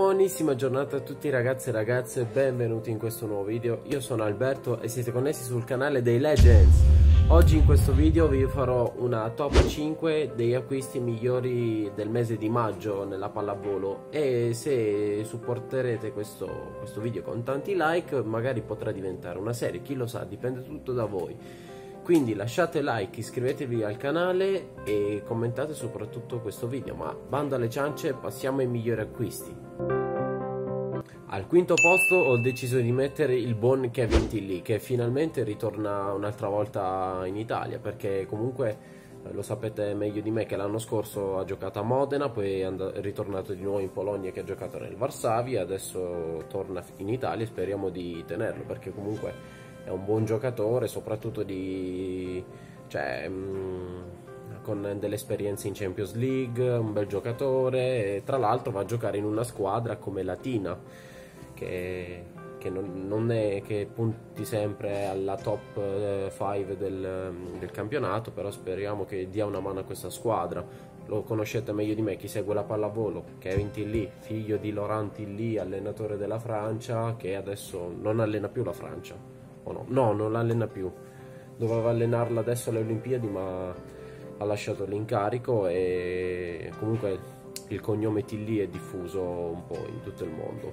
Buonissima giornata a tutti ragazzi e ragazze, benvenuti in questo nuovo video. Io sono Alberto e siete connessi sul canale dei Legends. Oggi in questo video vi farò una top 5 degli acquisti migliori del mese di maggio nella pallavolo, e se supporterete questo video con tanti like magari potrà diventare una serie, chi lo sa, dipende tutto da voi. Quindi lasciate like, iscrivetevi al canale e commentate soprattutto questo video. Ma bando alle ciance, passiamo ai migliori acquisti. Al quinto posto ho deciso di mettere il buon Kevin Tilly, che finalmente ritorna un'altra volta in Italia, perché comunque lo sapete meglio di me che l'anno scorso ha giocato a Modena, poi è ritornato di nuovo in Polonia che ha giocato nel Varsavia, adesso torna in Italia e speriamo di tenerlo, perché comunque è un buon giocatore, soprattutto con delle esperienze in Champions League, un bel giocatore, e tra l'altro va a giocare in una squadra come Latina, che non è che punti sempre alla top 5 del campionato, però speriamo che dia una mano a questa squadra. Lo conoscete meglio di me, chi segue la pallavolo, Kevin Tilly, figlio di Laurent Tilly, allenatore della Francia, che adesso non allena più la Francia. No, non l'allena più, doveva allenarla adesso alle Olimpiadi ma ha lasciato l'incarico, e comunque il cognome Tilly è diffuso un po' in tutto il mondo.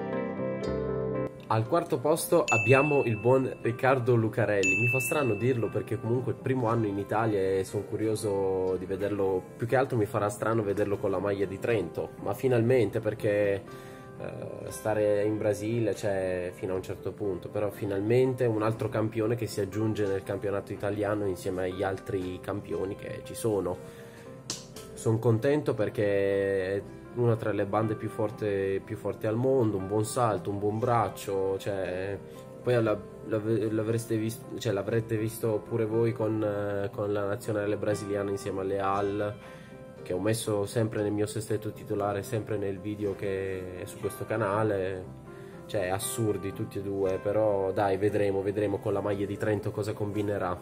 Al quarto posto abbiamo il buon Riccardo Lucarelli. Mi fa strano dirlo perché comunque il primo anno in Italia e sono curioso di vederlo, più che altro mi farà strano vederlo con la maglia di Trento, ma finalmente, perché stare in Brasile c'è fino a un certo punto, però finalmente un altro campione che si aggiunge nel campionato italiano insieme agli altri campioni che ci sono. Sono contento perché è una tra le bande più forti al mondo, un buon salto, un buon braccio, poi l'avreste visto pure voi con la nazionale brasiliana insieme alle Al, che ho messo sempre nel mio sestetto titolare, sempre nel video che è su questo canale. Cioè assurdi tutti e due, però dai, vedremo con la maglia di Trento cosa combinerà.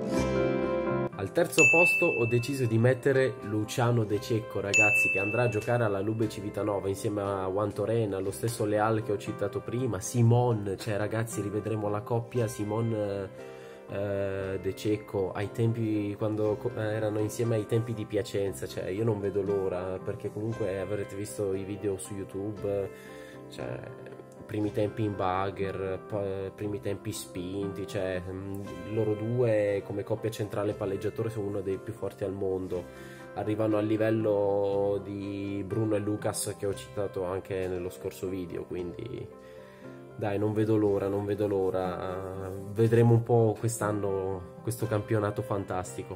Al terzo posto ho deciso di mettere Luciano De Cecco, ragazzi, che andrà a giocare alla Lube Civitanova insieme a Juan Torena, lo stesso Leal che ho citato prima, Simon, ragazzi, rivedremo la coppia Simon De Cecco ai tempi, quando erano insieme ai tempi di Piacenza. Io non vedo l'ora, perché comunque avrete visto i video su YouTube, primi tempi in bagger, primi tempi spinti, loro due come coppia centrale palleggiatore sono uno dei più forti al mondo, arrivano al livello di Bruno e Lucas che ho citato anche nello scorso video, quindi dai, non vedo l'ora, vedremo un po' quest'anno questo campionato fantastico.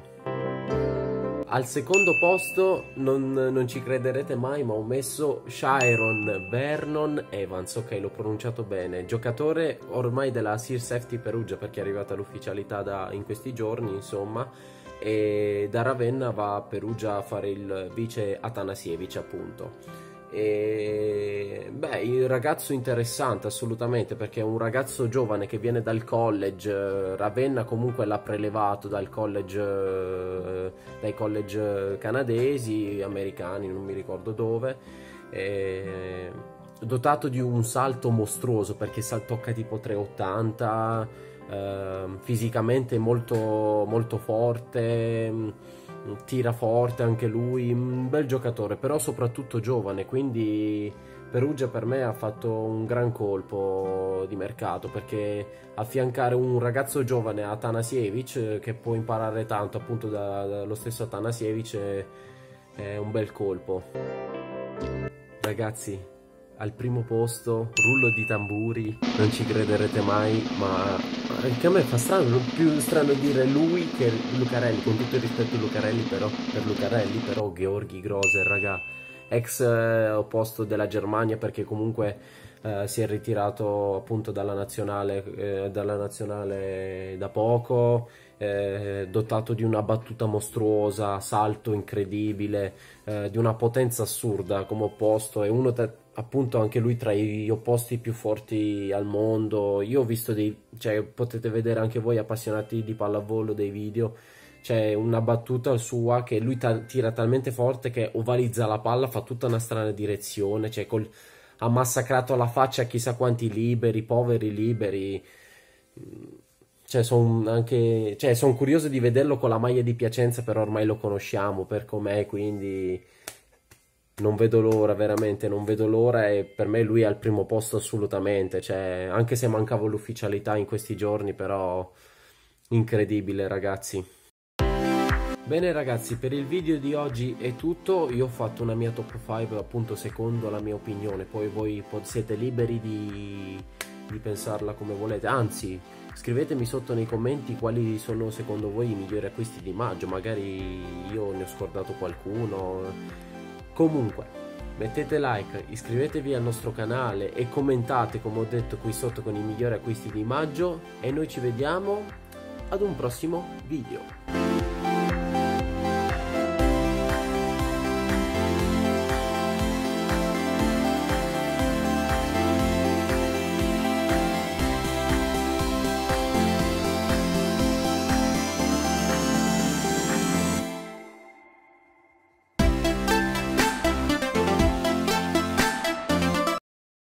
Al secondo posto non ci crederete mai, ma ho messo Sharon Vernon Evans, ok, l'ho pronunciato bene, giocatore ormai della Sir Safety Perugia, perché è arrivata l'ufficialità in questi giorni, insomma, e da Ravenna va a Perugia a fare il vice Atanasiewicz, appunto. E beh, il ragazzo interessante assolutamente, perché è un ragazzo giovane che viene dal college. Ravenna comunque l'ha prelevato dai college canadesi, americani, non mi ricordo dove, dotato di un salto mostruoso, perché tocca tipo 3,80, fisicamente molto forte, tira forte anche lui, un bel giocatore, però soprattutto giovane, quindi Perugia per me ha fatto un gran colpo di mercato, perché affiancare un ragazzo giovane a Atanasiewicz, che può imparare tanto appunto dallo stesso Atanasiewicz, è un bel colpo. Ragazzi, al primo posto, rullo di tamburi, non ci crederete mai, ma anche a me fa strano, più strano dire lui che Lucarelli, con tutto il rispetto per Lucarelli, però Georgi Groser, raga, ex opposto della Germania, perché comunque si è ritirato appunto dalla nazionale da poco, dotato di una battuta mostruosa, salto incredibile, di una potenza assurda come opposto, è uno appunto anche lui tra gli opposti più forti al mondo. Io ho visto potete vedere anche voi appassionati di pallavolo dei video, c'è una battuta sua che lui tira talmente forte che ovalizza la palla, fa tutta una strana direzione, ha massacrato alla faccia chissà quanti liberi, poveri liberi. Cioè, son curioso di vederlo con la maglia di Piacenza, però ormai lo conosciamo per com'è, quindi non vedo l'ora, veramente, non vedo l'ora e per me lui è al primo posto assolutamente, cioè, anche se mancava l'ufficialità in questi giorni, però incredibile, ragazzi. Bene ragazzi, per il video di oggi è tutto, io ho fatto una mia top 5 appunto secondo la mia opinione, poi voi siete liberi di pensarla come volete, anzi scrivetemi sotto nei commenti quali sono secondo voi i migliori acquisti di maggio, magari io ne ho scordato qualcuno. Comunque mettete like, iscrivetevi al nostro canale e commentate come ho detto qui sotto con i migliori acquisti di maggio e noi ci vediamo ad un prossimo video.